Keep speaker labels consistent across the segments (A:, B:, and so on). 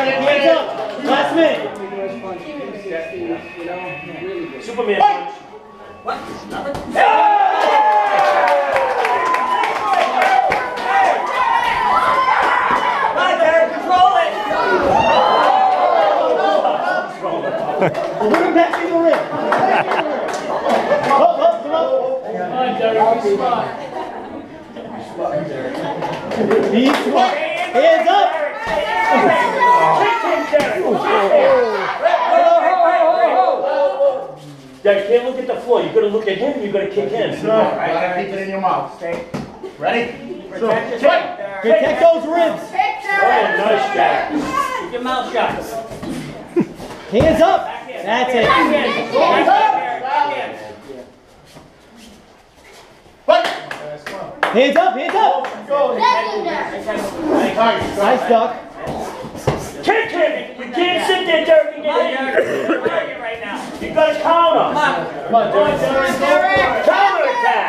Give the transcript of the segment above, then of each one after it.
A: Hands up. Last minute.
B: Superman punch.
C: What? Right there, control it!
A: Put him back in the ring. Up, come on.
B: Come on, Derek, be smart.
A: Be smart. Hands up.
B: Derek, you can't look at the floor. You gotta look at him, you gotta kick him.
D: Alright, keep it in your mouth. Stay. Ready?
A: Protect those ribs.
B: Oh, nice, Jack.
C: Keep your mouth shut.
A: Hands up. That's it.
C: Hands up!
A: Hands up, hands up. Nice duck.
B: Kick him! You can't sit there, Derek, and get hit.
C: Right now.
B: You gotta counter.
C: Come on,
B: Counter attack.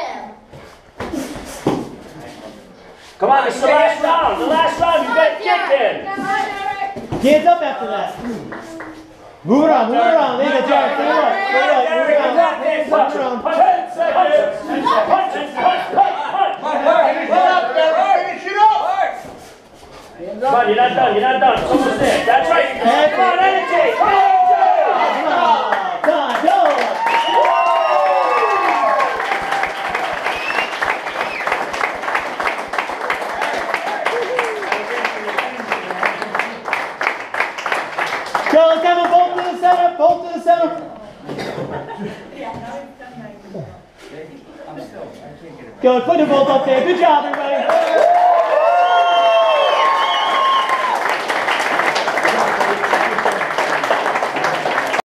B: Come on, it's the last round. The last round, you gotta kick him.
A: Hands up after that. Move around, move around. There you go, Jared. Stay up. Stay up, move around.
B: Punch
A: Move around.
B: 10 seconds. Punch. Come on, you're not done. You're not done. It's almost there. That's right. Come on, energy. Come on,
A: Done, go. Go, let's have a bolt to the center. Bolt to the center. Go, put the bolt up there. Good job, everybody.